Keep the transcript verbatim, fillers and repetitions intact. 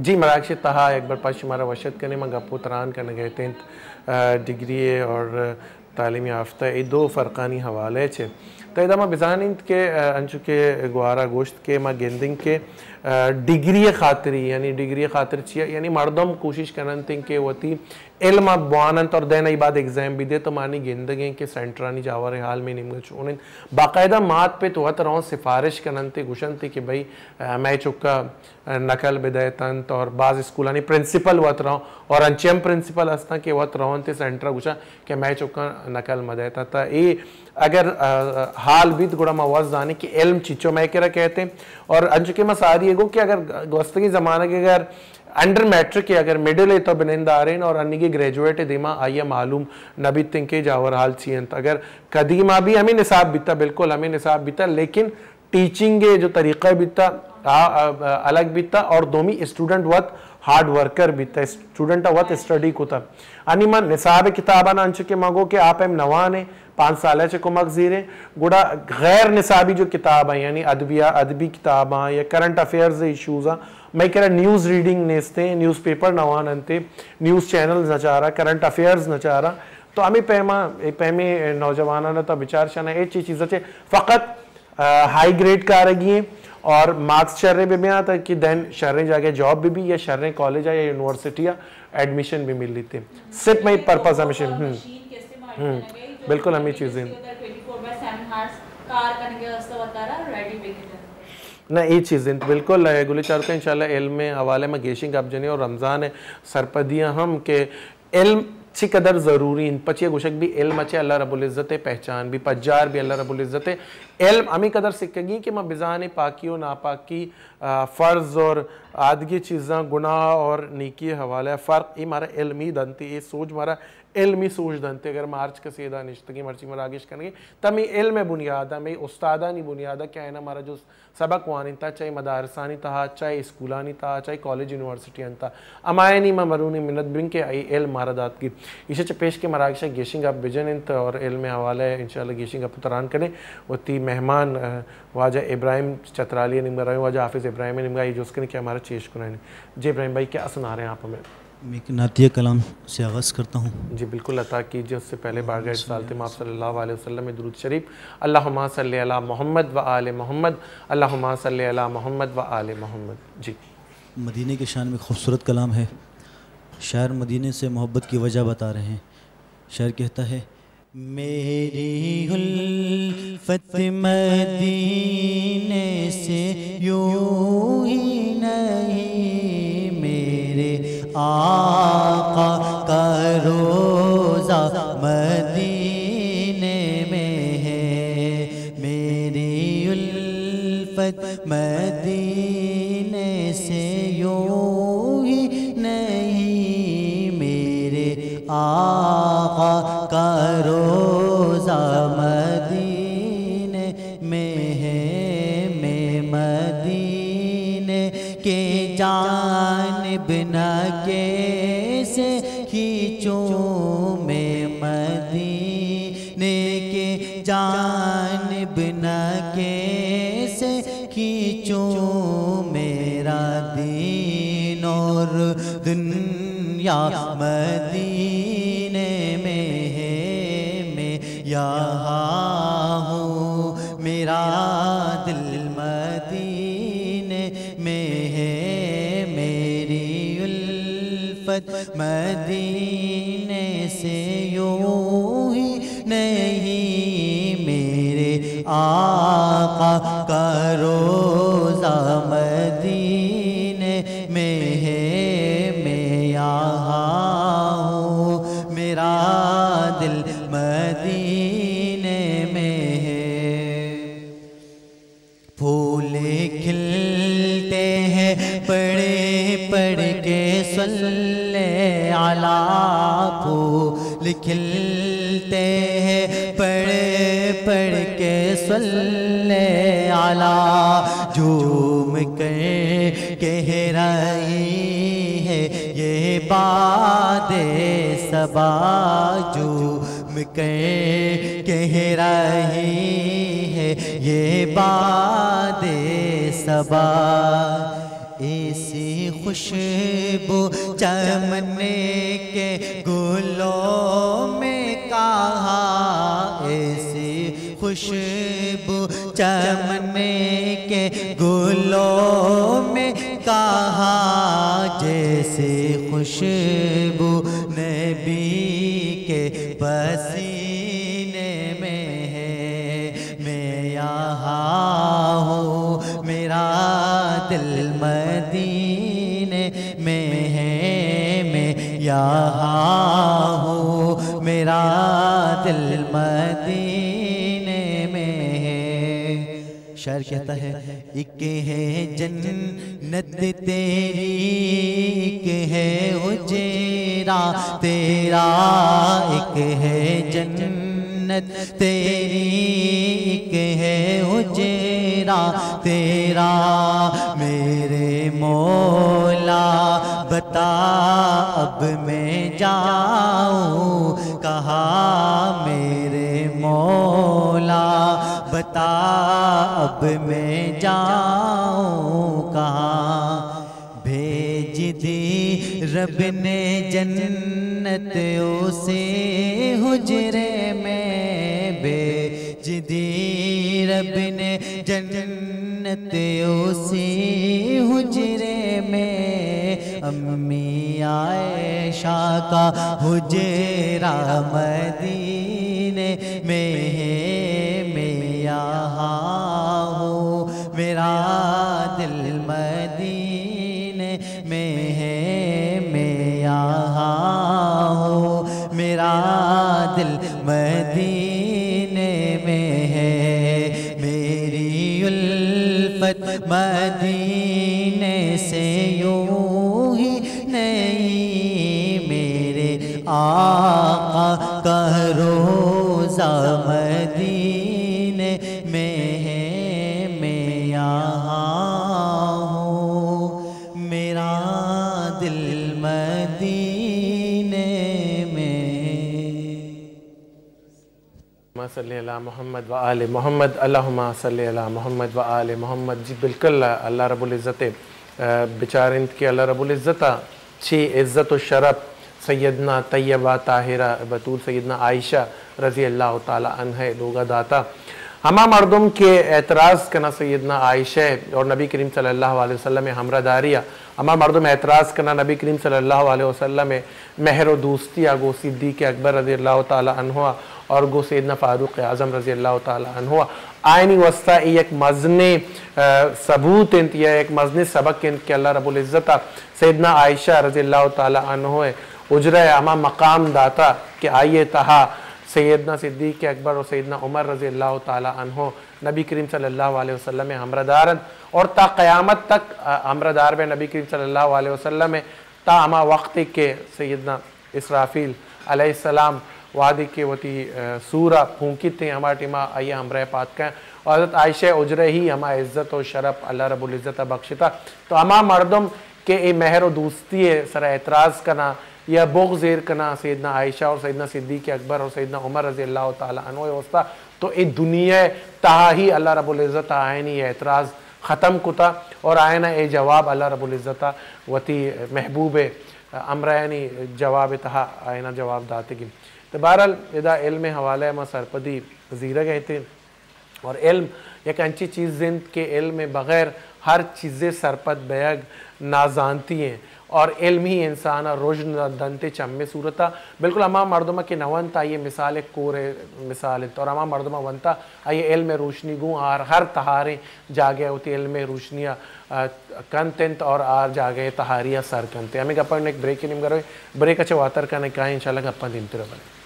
جی مراکش تہا ایک بار پاش ہمارا وشت کرنے میں گپو تران کرنے گئے تھے ڈگری اور تعلیمی یافتہ ای دو فرقانی حوالے چھے تو ایدہ ما بزانیند کے انچو کے گوارا گوشت کے ما گندنگ کے ڈگری خاطری یعنی ڈگری خاطر چیا یعنی مردم کوشش کرن تھیں کہ وہ تی علم بوانند اور دین ای بعد ایگزام بھی دے تو مانی گندگیں کہ سینٹرانی جاور حال میں نمگا چونن باقاعدہ مات پہ تو ہتر ہوں سفارش کرن تھے گوشن تھے کہ بھئی میں چکا نقل بدایتاً اور بعض اسکولانی پرنسپل وہ ہتر ہوں اور انچیم پرنسپل ہستا کہ وہ ہتر ہوں تھے سینٹرہ گوشا کہ میں چکا نقل مدایتا تھا ای اگر حال بھی گوڑا موز دانے کہ علم چیچو میں کرا کہتے ہیں اور انچو کے مساری ہے گو کہ اگر گوستگی زمانہ کے اگر انڈر میٹرک یا اگر میڈل ہے تو بنند آرین اور انہی کی گریجویٹ دیما آئیے معلوم نبی تنکے جاور حال چیئن تا اگر قدیمہ بھی ہمیں نصاب بیتا بالکل ہمیں نصاب بیتا لیکن ٹیچنگ جو طریقہ بیتا الگ بیتا اور دومی اسٹوڈنٹ وقت ہارڈ ورکر بیتا اسٹوڈنٹ وقت اسٹڈی کو تا انہی من نصاب کتابانا انچو کے مانگو کہ آپ ایم نوانے پانچ سالہ چکو مغزیریں گوڑا غیر نصابی جو کتاب ہیں یعنی ادبیہ ادبی کتاب ہیں یا کرنٹ افیئرز ایشوز ہیں میں کہہ رہا نیوز ریڈنگ نیستے ہیں نیوز پیپر نوان انتے نیوز چینلز نہ چاہ رہا کرنٹ افیئرز نہ چاہ رہا تو ہمیں پیما پیمی نوجوانہ تا بچار شانا ایک چیز چیزیں چھے فقط ہائی گریڈ کارگی ہیں اور مارکس شرح بھی بھی آتا ہے کہ دین شرح جا کے جاب بھی بھی یا شرح کالج یا یونیورسٹی یا ایڈمیشن بھی مل لیتے ہیں صرف میں پرپس ہمیشن بالکل ہمیں چیزیں نہ یہ چیزیں بالکل گلی چارو کا انشاءاللہ علم حوالے میں گیشنگ اب جنی اور رمضان سرپدیاں ہم کہ علم چی قدر ضروری ان پچھے گوشک بھی علم اچھے اللہ رب العزت پہچان بھی پجار بھی اللہ رب العزت علم ہمیں قدر سکھے گی کہ میں بزان پاکی و ناپاکی فرض اور آدگی چیزاں گناہ اور نیکی حوالے فرق یہ ہمارا علمی دنتی یہ سوچ ہمارا علمی سوچ دنتے اگر مارچ کا سیدہ نشتگی مرچی مراگش کرنگی تب میں علم بنیادہ میں استادانی بنیادہ کیا ہے نا ہمارا جو سبق وانی تا چاہے مدارسانی تا چاہے اسکولانی تا چاہے کالج یونیورسٹی انتا امائنی میں مرونی منت برنگ کے آئی علم ماردات کی اسے چھ پیش کے مراگشہ گیشنگ آپ بجن انتا اور علم حوالے انشاءاللہ گیشنگ آپ تران کریں وہ تی مہمان واجہ ابراہیم چترالی نمگا رہے ہیں واجہ حافظ ابراہیم نمگا یہ جو اس کے کیا ہمارا چیش کنائیں جی ابراہیم بھائی کیا سنا رہے ہیں آپ ہمیں میں ایک نعتیہ کلام سے آغاز کرتا ہوں جی بالکل عطا کیجئے اس سے پہلے بارگاہ رسالت مآب صلی اللہ علیہ وسلم درود شریف اللہم صلی علی محمد و آل محمد اللہم صلی علی محمد و آل محمد جی مدینہ کے شان میں خوبصورت کلام ہے شاعر مدینہ سے محبت کی وجہ بتا رہے ہیں شاعر کہتا ہے میری الفت مدینے سے یوں ہی نہیں میرے آقا کا روزہ مدینے میں ہے میری الفت مدینے سے یوں ہی نہیں میرے آقا کا روزہ مدینے میں ہے میں مدینے کے جانب نہ کیسے کھینچوں میں مدینے کے جانب نہ کیسے کھینچوں میرا دین اور دنیا مدینے میں ہے میں یہاں ہوں میرا دل مدینے میں ہے میری الفت مدینے سے یوں ہی نہیں میرے آقا کا روزہ مدینے میں ہے میں یہاں ہوں میرا دل مدینے میں ہے پھول کھلتے ہیں پڑے پڑ کے صلی علی پھول کھلتے ہیں پڑے پڑ کے صلی علی جھوم کر کہہ رہی ہے یہ باد صبا جھوم کر کہہ رہی ہے یہ باد صبا ایسی خوشبو چمنے کے گلوں میں کہاں، ایسی خوشبو چمنے کے گلوں میں کہاں، جیسے خوشبو نبی کے پسینے میں ہے۔ میں یہاں ہوں، میرا دل مدینے میں ہے، میں یہاں ہوں، میرا دل مدینے میں ہے۔ شاعر کہتا ہے ایک ہے جنت تیری، ایک ہے اجیرا تیرا، ایک ہے جنت تیری، ایک ہے اجیرا تیرا، میرے مولا بتا اب میں جاؤں کہاں، میرے مولا بتا اب میں جاؤں کہاں۔ بھیج دی رب نے جنت اسے حجرے میں، بھیج دی رب نے جنت اسے حجرے میں، امی عائشہ کا حجرہ مدینے میں ہے، میں یہاں ہوں، میرا دل مدینے میں ہے، میں یہاں ہوں، میرا دل مدینے میں ہے۔ میری الفت مدینے سے یوں ہی نہیں، میرے آقا کا روضہ مدینے میں ہے، میں یہاں ہوں، میرا دل مدینے میں۔ اللہم صلی علی محمد و آل محمد، اللہم صلی علی محمد و آل محمد۔ جی بالکل اللہ رب العزت بچارند کے اللہ رب العزت چھی عزت و شرف سیدنا طیبہ طاہرہ بطول سیدنا عائشہ رضی اللہ تعالی عنہ لوگا داتا ہما مردم کے اعتراض کنا سیدنا عائشہ اور نبی کریم صلی اللہ علیہ وسلم ہمراہ داریہ، ہما مردم اعتراض کنا نبی کریم صلی اللہ علیہ وسلم مہر و دوستی گو صدیق اکبر رضی اللہ تعالی عنہ اور گو سیدنا فاروق اعظم رضی اللہ تعالی عنہ، آئینی وسطہ ایک مزنے ثبوت انت یا ایک مزنے سبق انت کہ اللہ رب العزت سیدنا عائشہ رضی اللہ تعالی عنہ اجرہ اما مقام داتا کہ آئیے تہا سیدنا صدیق اکبر اور سیدنا عمر رضی اللہ تعالی عنہ نبی کریم صلی اللہ علیہ وسلم ہمراہ دارن اور تا قیامت تک ہمراہ دار بے نبی کریم صلی اللہ علیہ وسلم تا ہما وقت کے سیدنا اسرافیل علیہ السلام وعدی کے وطی سورہ پھونکی تھیں ہما ٹیمہ آئیے ہمراہ پات کہیں اور حضرت عائشہ اجرہ ہی ہما عزت و شرف اللہ رب العزت بخشتا تو ہما مردم کے اے مہر و دوستی سر اعتراض کنا یا بغض ایر کنا سیدنا عائشہ اور سیدنا صدیق اکبر اور سیدنا عمر رضی اللہ تعالی عنہ وسطہ تو اے دنیا تہا ہی اللہ رب العزت آئینی اعتراض ختم کتا اور آئینہ اے جواب اللہ رب العزت وطی محبوب امرینی جواب تہا آئینہ جواب داتے گی۔ تو بہرحال ادا علم حوالہ ما سرپدی زیرہ گئے تھے اور علم یک انچی چیز زند کے علم بغیر ہر چیزیں سرپد بیگ نازانتی ہیں اور علم ہی انسان روشن دنتے چمے صورتا بالکل ہما مردمہ کے نوانتا یہ مثال کور مثال اور ہما مردمہ ونتا یہ علم روشنی گوں آر ہر تہاریں جاگے ہوتی علم روشنیاں کنتنت اور آر جاگے تہاریاں سر کنتے ہمیں گپا ایک بریک نیم گروے بریک اچھے واتر کا نکاہیں انشاءاللہ گپا دیمتے رہے